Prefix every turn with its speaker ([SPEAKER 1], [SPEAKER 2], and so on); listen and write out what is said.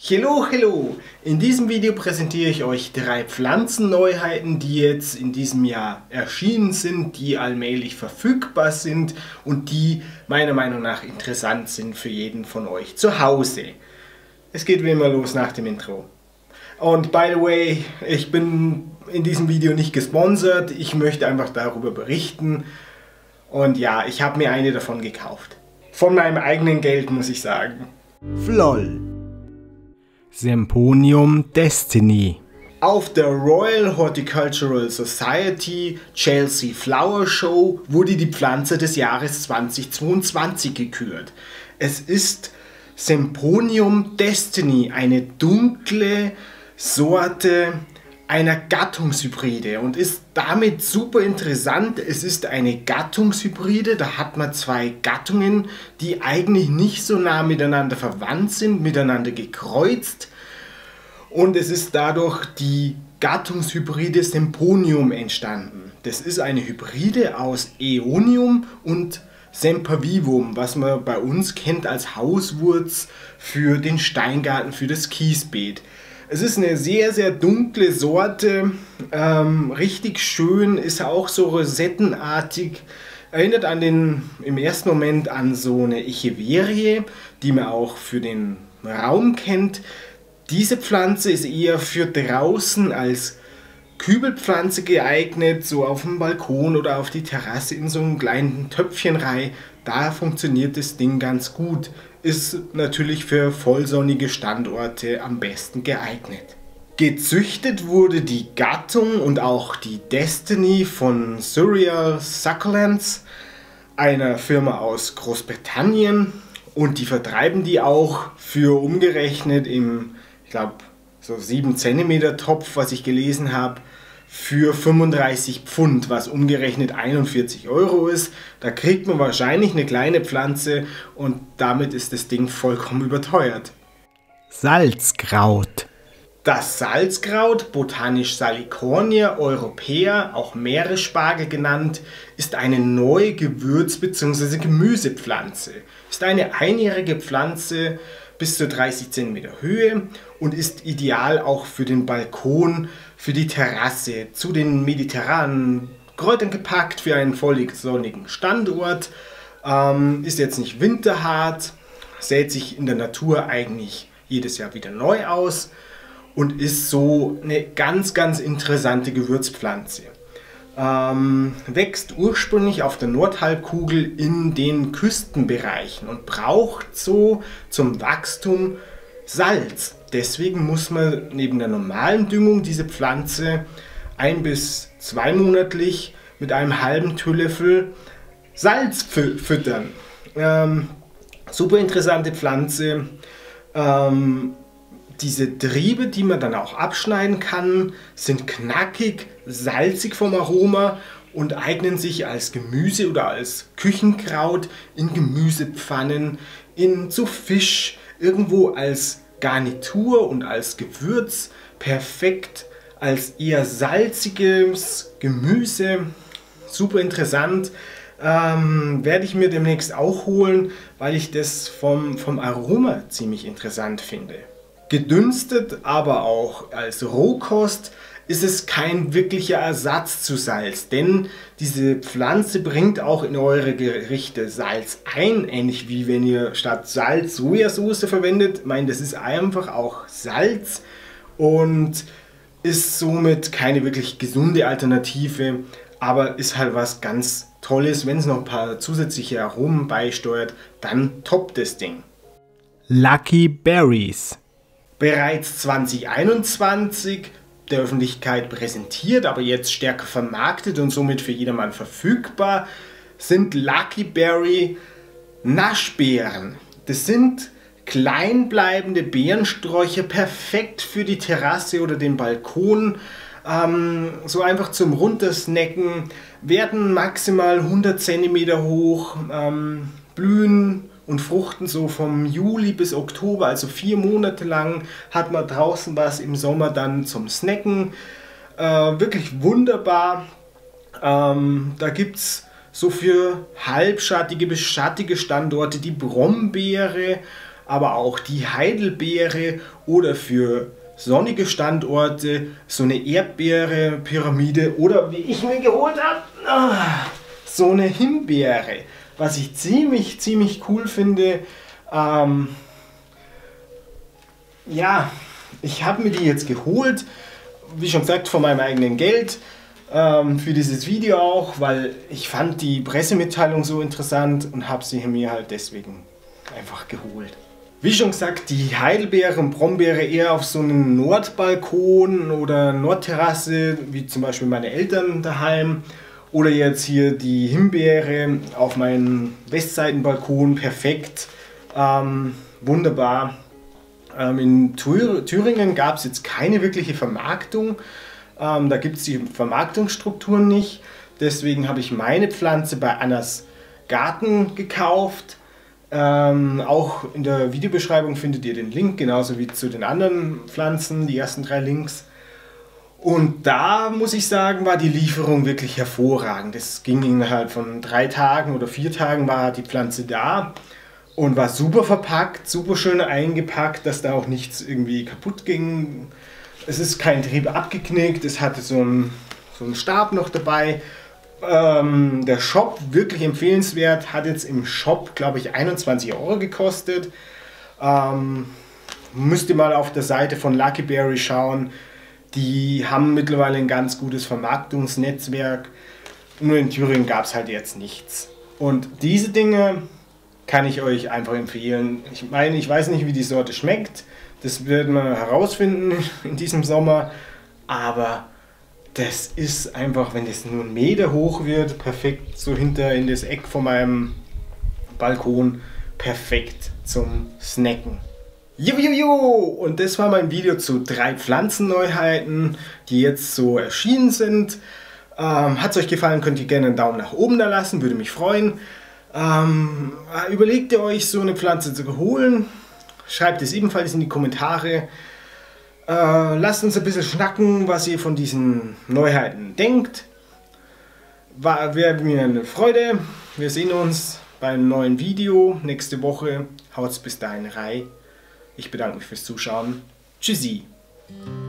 [SPEAKER 1] Hello, hello! In diesem Video präsentiere ich euch 3 Pflanzenneuheiten, die jetzt in diesem Jahr erschienen sind, die allmählich verfügbar sind und die meiner Meinung nach interessant sind für jeden von euch zu Hause. Es geht wie immer los nach dem Intro. Und by the way, ich bin in diesem Video nicht gesponsert, ich möchte einfach darüber berichten. Und ja, ich habe mir eine davon gekauft. Von meinem eigenen Geld, muss ich sagen. FLOL. Semponium Destiny. Auf der Royal Horticultural Society Chelsea Flower Show wurde die Pflanze des Jahres 2022 gekürt. Es ist Semponium Destiny, eine dunkle Sorte einer Gattungshybride und ist damit super interessant. Es ist eine Gattungshybride, da hat man 2 Gattungen, die eigentlich nicht so nah miteinander verwandt sind, miteinander gekreuzt, und es ist dadurch die Gattungshybride Semponium entstanden. Das ist eine Hybride aus Aeonium und Sempervivum, was man bei uns kennt als Hauswurz für den Steingarten, für das Kiesbeet. Es ist eine sehr, sehr dunkle Sorte, richtig schön, ist auch so rosettenartig, erinnert im ersten Moment an so eine Echeverie, die man auch für den Raum kennt. Diese Pflanze ist eher für draußen als Kübelpflanze geeignet, so auf dem Balkon oder auf die Terrasse in so einem kleinen Töpfchen rein. Da funktioniert das Ding ganz gut. Ist natürlich für vollsonnige Standorte am besten geeignet. Gezüchtet wurde die Gattung und auch die Destiny von Surreal Succulents, einer Firma aus Großbritannien, und die vertreiben die auch für umgerechnet im, ich glaube, so 7 cm Topf, was ich gelesen habe, für 35 Pfund, was umgerechnet 41 € ist. Da kriegt man wahrscheinlich eine kleine Pflanze und damit ist das Ding vollkommen überteuert. Salzkraut. Das Salzkraut, botanisch Salicornia europaea, auch Meeresspargel genannt, ist eine neue Gewürz- bzw. Gemüsepflanze. Ist eine einjährige Pflanze bis zu 30 cm Höhe und ist ideal auch für den Balkon, für die Terrasse, zu den mediterranen Kräutern gepackt, für einen völlig sonnigen Standort. Ist jetzt nicht winterhart, sät sich in der Natur eigentlich jedes Jahr wieder neu aus und ist so eine ganz, ganz interessante Gewürzpflanze. Wächst ursprünglich auf der Nordhalbkugel in den Küstenbereichen und braucht so zum Wachstum Salz. Deswegen muss man neben der normalen Düngung diese Pflanze 1 bis 2 monatlich mit einem halben Teelöffel Salz füttern. Super interessante Pflanze. Diese Triebe, die man dann auch abschneiden kann, sind knackig, salzig vom Aroma und eignen sich als Gemüse oder als Küchenkraut in Gemüsepfannen, zu Fisch, irgendwo als Garnitur und als Gewürz, perfekt als eher salziges Gemüse, super interessant. Werde ich mir demnächst auch holen, weil ich das vom Aroma ziemlich interessant finde. Gedünstet, aber auch als Rohkost ist es kein wirklicher Ersatz zu Salz, denn diese Pflanze bringt auch in eure Gerichte Salz ein, ähnlich wie wenn ihr statt Salz Sojasauce verwendet. Ich meine, das ist einfach auch Salz und ist somit keine wirklich gesunde Alternative, aber ist halt was ganz Tolles. Wenn es noch ein paar zusätzliche Aromen beisteuert, dann toppt das Ding. Lucky Berries. Bereits 2021 der Öffentlichkeit präsentiert, aber jetzt stärker vermarktet und somit für jedermann verfügbar, sind Lucky Berry Naschbeeren. Das sind kleinbleibende Beerensträucher, perfekt für die Terrasse oder den Balkon. So einfach zum Runtersnacken, werden maximal 100 cm hoch, blühen und fruchten so vom Juli bis Oktober, also 4 Monate lang hat man draußen was, im Sommer dann zum Snacken. Wirklich wunderbar. Da gibt es so für halbschattige bis schattige Standorte die Brombeere, aber auch die Heidelbeere oder für sonnige Standorte so eine Erdbeere-Pyramide oder wie ich mir geholt habe, so eine Himbeere. Was ich ziemlich cool finde. Ja, ich habe mir die jetzt geholt, wie schon gesagt, von meinem eigenen Geld. Für dieses Video auch, weil ich fand die Pressemitteilung so interessant und habe sie mir halt deswegen einfach geholt. Wie schon gesagt, die Heidelbeere und Brombeere eher auf so einem Nordbalkon oder Nordterrasse, wie zum Beispiel meine Eltern daheim. Oder jetzt hier die Himbeere auf meinem Westseitenbalkon, perfekt, wunderbar. In Thüringen gab es jetzt keine wirkliche Vermarktung. Da gibt es die Vermarktungsstrukturen nicht. Deswegen habe ich meine Pflanze bei Annas Garten gekauft. Auch in der Videobeschreibung findet ihr den Link, genauso wie zu den anderen Pflanzen, die ersten 3 Links. Und da muss ich sagen, war die Lieferung wirklich hervorragend. Es ging innerhalb von 3 Tagen oder 4 Tagen war die Pflanze da und war super verpackt, super schön eingepackt, dass da auch nichts irgendwie kaputt ging. Es ist kein Trieb abgeknickt, es hatte so einen Stab noch dabei. Der Shop, wirklich empfehlenswert, hat jetzt im Shop, glaube ich, 21 € gekostet. Müsst ihr mal auf der Seite von Lucky Berry schauen. Die haben mittlerweile ein ganz gutes Vermarktungsnetzwerk. Nur in Thüringen gab es halt jetzt nichts. Und diese Dinge kann ich euch einfach empfehlen. Ich meine, ich weiß nicht, wie die Sorte schmeckt. Das werden wir herausfinden in diesem Sommer. Aber das ist einfach, wenn das nur 1 Meter hoch wird, perfekt so hinter in das Eck von meinem Balkon, perfekt zum Snacken. Jujuju! Und das war mein Video zu 3 Pflanzenneuheiten, die jetzt so erschienen sind. Hat es euch gefallen, könnt ihr gerne einen Daumen nach oben da lassen, würde mich freuen. Überlegt ihr euch, so eine Pflanze zu holen? Schreibt es ebenfalls in die Kommentare. Lasst uns ein bisschen schnacken, was ihr von diesen Neuheiten denkt. Wäre mir eine Freude. Wir sehen uns beim neuen Video nächste Woche. Haut's bis dahin rein. Ich bedanke mich fürs Zuschauen. Tschüssi.